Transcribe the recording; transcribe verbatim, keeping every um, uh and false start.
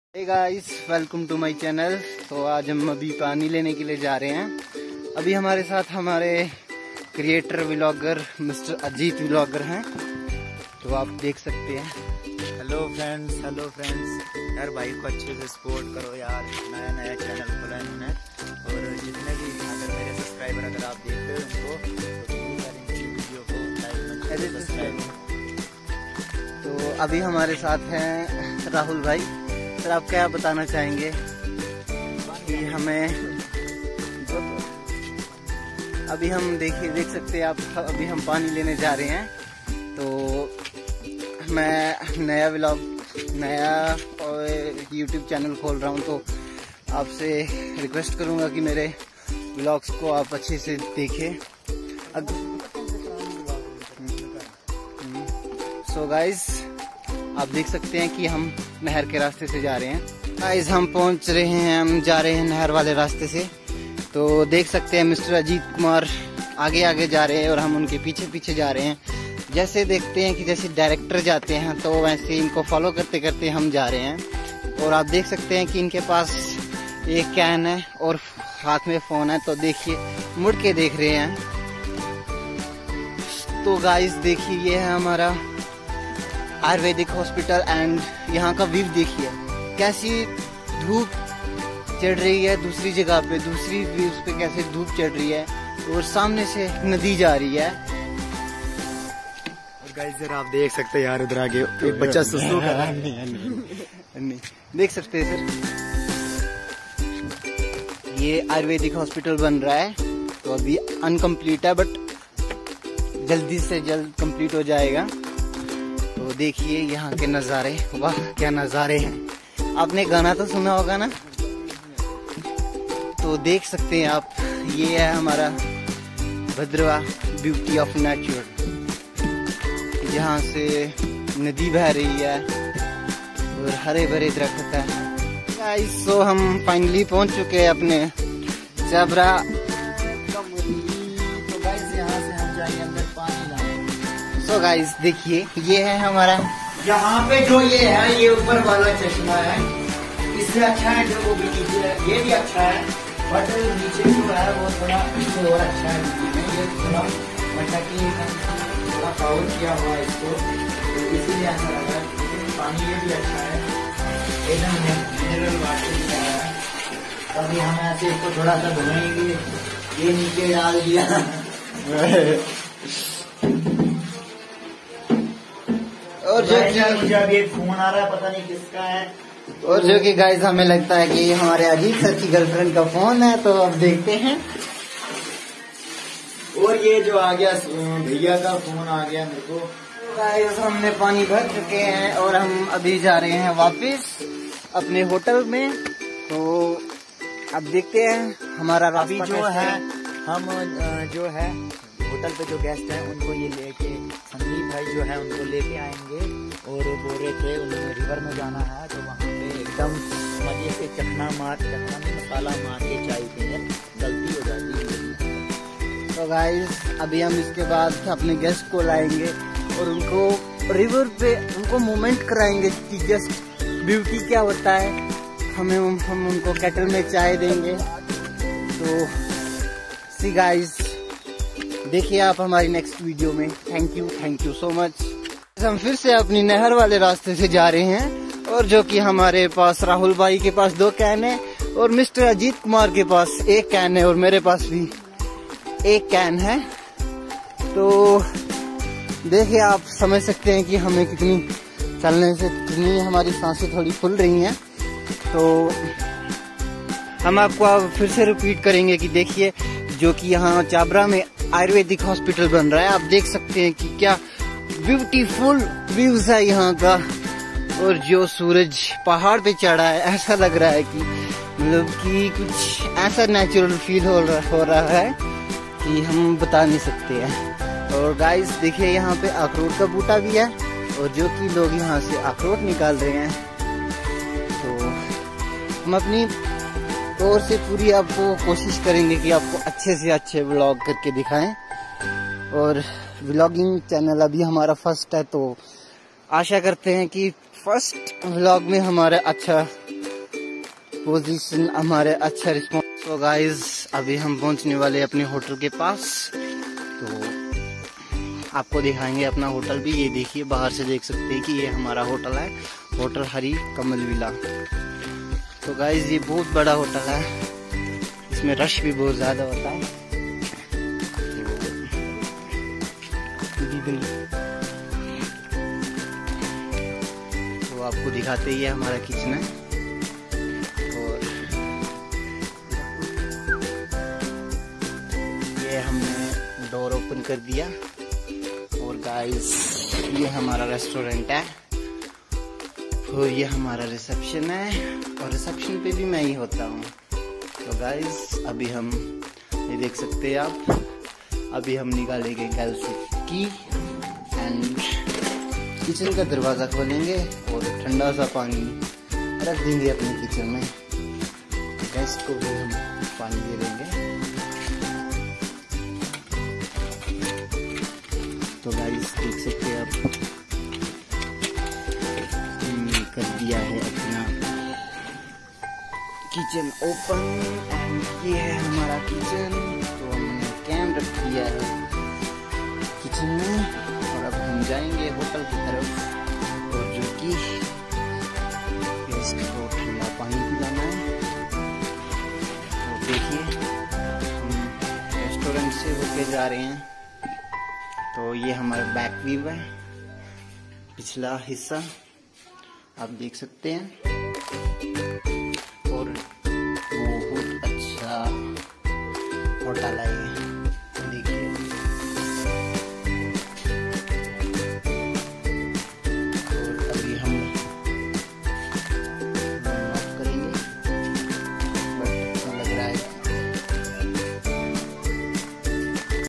Hey guys, welcome to my channel. तो आज हम अभी पानी लेने के लिए जा रहे हैं। अभी हमारे साथ हमारे creator vlogger mister Ajit vlogger हैं, तो आप देख सकते हैं। हेलो फ्रेंड्स हेलो फ्रेंड्स यार, भाई को अच्छे से सपोर्ट करो यार। नया नया चैनल खोला है इन्होंने, और जितने भी अगर मेरे सब्सक्राइबर अगर आप देखते हो उनको तो वीडियो को लाइक सब्सक्राइब। तो अभी हमारे साथ हैं राहुल भाई। सर, आप क्या बताना चाहेंगे कि हमें अभी हम देखिए देख सकते हैं आप, अभी हम पानी लेने जा रहे हैं। तो मैं नया व्लॉग नया और यूट्यूब चैनल खोल रहा हूं, तो आपसे रिक्वेस्ट करूंगा कि मेरे व्लॉग्स को आप अच्छे से देखें। सो गाइस, आप देख सकते हैं कि हम नहर के रास्ते से जा रहे हैं। गाइस, हम पहुंच रहे हैं, हम जा रहे हैं नहर वाले रास्ते से। तो देख सकते हैं मिस्टर अजीत कुमार आगे आगे जा रहे हैं और हम उनके पीछे पीछे जा रहे हैं। जैसे देखते हैं कि जैसे डायरेक्टर जाते हैं तो वैसे इनको फॉलो करते करते हम जा रहे हैं। और आप देख सकते हैं कि इनके पास एक कैन है और हाथ में फोन है, तो देखिए मुड़ के देख रहे हैं। तो गाइस देखिए, ये है हमारा आयुर्वेदिक हॉस्पिटल एंड यहाँ का व्यू देखिए, कैसी धूप चढ़ रही है दूसरी जगह पे, दूसरी व्यूज पे कैसे धूप चढ़ रही है और सामने से नदी जा रही है। और गाइस जरा आप देख सकते हैं यार, उधर आगे एक बच्चा सुसु कर रहा है। नहीं, देख सकते हैं सर, ये आयुर्वेदिक हॉस्पिटल बन रहा है। तो अभी अनकम्प्लीट है, बट जल्दी से जल्द कंप्लीट हो जाएगा। तो देखिए यहाँ के नज़ारे, वाह क्या नज़ारे हैं। आपने गाना तो सुना होगा ना, तो देख सकते हैं आप, ये है हमारा भद्रवा ब्यूटी ऑफ नेचर, जहाँ से नदी बह रही है और हरे भरे दरख्त है। गाइस, सो हम फाइनली पहुँच चुके हैं अपने चाबरा। तो गाइस देखिए, ये है हमारा, यहाँ पे जो ये है, ये ऊपर वाला चश्मा है। इससे अच्छा है जो वो भी नीचे है, ये भी अच्छा है, बट नीचे जो है वो थोड़ा इससे और अच्छा है। ये थोड़ा मटकी थोड़ा पावर किया हुआ है इसको, तो इसीलिए ऐसा लग रहा है। पानी ये भी अच्छा है, एकदम मिनरल वाटर भी है। तभी हम ऐसे इसको थोड़ा सा धोएंगे, ये नीचे डाल दिया। और जो मुझे अभी एक फोन आ रहा है, पता नहीं किसका है। और जो कि गाइस हमें लगता है कि ये हमारे अजीत सर की गर्लफ्रेंड का फोन है, तो अब देखते हैं। और ये जो आ गया भैया का फोन आ गया मेरे को। गाइस, हमने पानी भर चुके हैं और हम अभी जा रहे हैं वापस अपने होटल में। तो अब देखते हैं हमारा रास्ता जो है, हम जो है होटल पे जो गेस्ट हैं उनको ये लेके, संदीप भाई जो है उनको लेके आएंगे। और बोल रहे थे उन्हें रिवर में जाना है, तो वहाँ पे एकदम मजे से चखना मार चखना में मसाला मार के चाय पिए, गलती हो जाती है। तो गाइस, अभी हम इसके बाद अपने गेस्ट को लाएंगे और उनको रिवर पे उनको मोमेंट कराएंगे कि जस्ट ब्यूटी क्या होता है। हमें हम उनको केटल में चाय देंगे। तो सी गाइस, देखिए आप हमारी नेक्स्ट वीडियो में। Thank you thank you so much. हम फिर से अपनी नहर वाले रास्ते से जा रहे हैं, और जो कि हमारे पास राहुल भाई के पास दो कैन है और मिस्टर अजीत कुमार के पास एक कैन है और मेरे पास भी एक कैन है। तो देखिए आप समझ सकते हैं कि हमें कितनी चलने से कितनी हमारी सांसें थोड़ी फूल रही हैं। तो हम आपको अब फिर से रिपीट करेंगे कि देखिए, जो कि यहाँ चाबरा में आयुर्वेदिक हॉस्पिटल बन रहा है। आप देख सकते हैं कि क्या ब्यूटीफुल व्यूज है यहाँ का, और जो सूरज पहाड़ पे चढ़ा है, ऐसा लग रहा है कि मतलब कि कुछ ऐसा नेचुरल फील हो रहा हो रहा है कि हम बता नहीं सकते हैं। और गाइस देखिए, यहाँ पे अखरोट का बूटा भी है, और जो कि लोग यहाँ से अखरोट निकाल रहे हैं। तो हम अपनी और से पूरी आपको कोशिश करेंगे कि आपको अच्छे से अच्छे व्लॉग करके दिखाएं। और व्लॉगिंग चैनल अभी हमारा फर्स्ट है, तो आशा करते हैं कि फर्स्ट व्लॉग में हमारा अच्छा पोजीशन, हमारे अच्छा रिस्पॉन्स। तो गाइज अभी हम पहुंचने वाले अपने होटल के पास, तो आपको दिखाएंगे अपना होटल भी। ये देखिए बाहर से देख सकते हैं कि ये हमारा होटल है, होटल हरी कमल विला। तो गाइज ये बहुत बड़ा होटल है, इसमें रश भी बहुत ज्यादा होता है। तो आपको दिखाते ही है हमारा किचन है, और ये हमने डोर ओपन कर दिया। और गाइस ये हमारा रेस्टोरेंट है, और ये हमारा रिसेप्शन है, और रिसेप्शन पे भी मैं ही होता हूँ। तो गाइस अभी हम ये देख सकते हैं आप, अभी हम निकालेंगे गर्ल्स की एंड किचन का दरवाज़ा खोलेंगे और ठंडा सा पानी रख देंगे अपने किचन में। गेस्ट को भी हम पानी दे देंगे। तो गाइस देख सकते हैं आप, हमने कर दिया है अपना किचन ओपन, एंड ये है हमारा किचन। तो हमने कैम रख दिया है किचन में, और अब हम जाएंगे होटल की तरफ, और जो कि गेस्ट को ठंडा पानी पिलाना है। और देखिए हम रेस्टोरेंट से होके जा रहे हैं। तो ये हमारा बैक व्यू है, पिछला हिस्सा आप देख सकते हैं।